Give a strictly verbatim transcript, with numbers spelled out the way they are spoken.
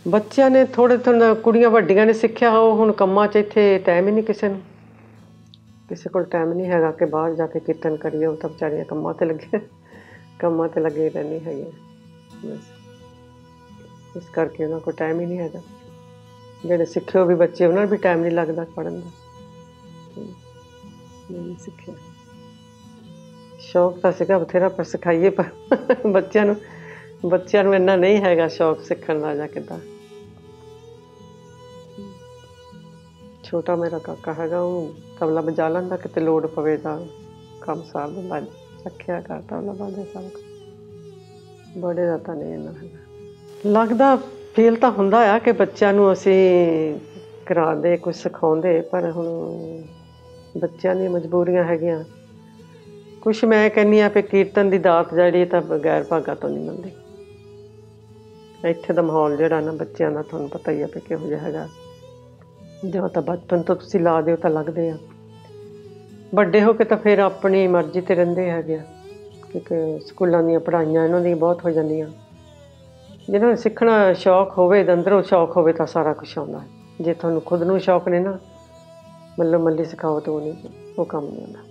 ਬੱਚਿਆਂ ਨੇ ਥੋੜ੍ਹੇ ਥੋੜ੍ਹੇ ਕੁੜੀਆਂ ਵੱਡੀਆਂ ਨੇ ਸਿੱਖਿਆ, ਉਹ ਹੁਣ ਕੰਮਾਂ 'ਚ ਇੱਥੇ ਟਾਈਮ ਹੀ ਨਹੀਂ ਕਿਸੇ ਨੂੰ, ਕਿਸੇ ਕੋਲ ਟਾਈਮ ਨਹੀਂ ਹੈਗਾ ਕਿ ਬਾਹਰ ਜਾ ਕੇ ਕੀਰਤਨ ਕਰੀਏ। ਉਹ ਤਾਂ ਵਿਚਾਰੀਆਂ ਕੰਮਾਂ 'ਤੇ ਲੱਗੇ ਕੰਮਾਂ 'ਤੇ ਲੱਗੇ ਰਹਿੰਦੀ ਹੈਗੀਆਂ ਬਸ, ਇਸ ਕਰਕੇ ਉਹਨਾਂ ਕੋਲ ਟਾਈਮ ਹੀ ਨਹੀਂ ਹੈਗਾ। ਜਿਹੜੇ ਸਿੱਖੇ ਉਹ ਵੀ ਬੱਚੇ, ਉਹਨਾਂ ਨੂੰ ਵੀ ਟਾਈਮ ਨਹੀਂ ਲੱਗਦਾ ਪੜ੍ਹਨ ਦਾ। ਨਹੀਂ ਸਿੱਖਿਆ, ਸ਼ੌਕ ਤਾਂ ਸੀਗਾ ਬਥੇਰਾ ਪਰ ਸਿਖਾਈਏ, ਪਰ ਬੱਚਿਆਂ ਨੂੰ ਬੱਚਿਆਂ ਨੂੰ ਇੰਨਾ ਨਹੀਂ ਹੈਗਾ ਸ਼ੌਕ ਸਿੱਖਣ ਦਾ ਜਾਂ ਕਿੱਦਾਂ। ਛੋਟਾ ਮੇਰਾ ਕਾਕਾ ਹੈਗਾ, ਉਹ ਤਬਲਾ ਵਜਾ ਲੈਂਦਾ, ਕਿਤੇ ਲੋੜ ਪਵੇ ਤਾਂ ਕੰਮ ਸਾਰ ਦਿੰਦਾ, ਰੱਖਿਆ ਕਰ ਤਬਲਾ ਵਜਾਉਂਦਾ ਸਾਰਾ ਕੁਛ। ਬੜੇ ਦਾ ਤਾਂ ਨਹੀਂ ਇੰਨਾ ਹੈਗਾ। ਲੱਗਦਾ ਫੀਲ ਤਾਂ ਹੁੰਦਾ ਆ ਕਿ ਬੱਚਿਆਂ ਨੂੰ ਅਸੀਂ ਕਰਾਉਂਦੇ, ਕੁਛ ਸਿਖਾਉਂਦੇ, ਪਰ ਹੁਣ ਬੱਚਿਆਂ ਦੀਆਂ ਮਜਬੂਰੀਆਂ ਹੈਗੀਆਂ। ਕੁਛ ਮੈਂ ਕਹਿੰਦੀ ਹਾਂ ਵੀ ਕੀਰਤਨ ਦੀ ਦਾਤ ਜਿਹੜੀ ਤਾਂ ਬਗੈਰ ਭਾਗਾਂ ਤੋਂ ਨਹੀਂ ਮਿਲਦੀ। ਇੱਥੇ ਦਾ ਮਾਹੌਲ ਜਿਹੜਾ ਨਾ ਬੱਚਿਆਂ ਦਾ ਤੁਹਾਨੂੰ ਪਤਾ ਹੀ ਆ ਵੀ ਕਿਹੋ ਜਿਹਾ ਹੈਗਾ। ਜੋ ਤਾਂ ਬਚਪਨ ਤੋਂ ਤੁਸੀਂ ਲਾ ਦਿਓ ਤਾਂ ਲੱਗਦੇ ਆ, ਵੱਡੇ ਹੋ ਕੇ ਤਾਂ ਫਿਰ ਆਪਣੀ ਮਰਜ਼ੀ 'ਤੇ ਰਹਿੰਦੇ ਹੈਗੇ ਆ, ਕਿਉਂਕਿ ਸਕੂਲਾਂ ਦੀਆਂ ਪੜ੍ਹਾਈਆਂ ਇਹਨਾਂ ਦੀਆਂ ਬਹੁਤ ਹੋ ਜਾਂਦੀਆਂ। ਜਿਹਨਾਂ ਨੂੰ ਸਿੱਖਣਾ ਸ਼ੌਕ ਹੋਵੇ, ਅੰਦਰੋਂ ਸ਼ੌਕ ਹੋਵੇ ਤਾਂ ਸਾਰਾ ਕੁਛ ਆਉਂਦਾ। ਜੇ ਤੁਹਾਨੂੰ ਖੁਦ ਨੂੰ ਸ਼ੌਕ ਨੇ ਨਾ, ਮੱਲੋ ਮੱਲੀ ਸਿਖਾਓ ਤਾਂ ਉਹ ਨਹੀਂ, ਉਹ ਕੰਮ ਨਹੀਂ ਆਉਂਦਾ।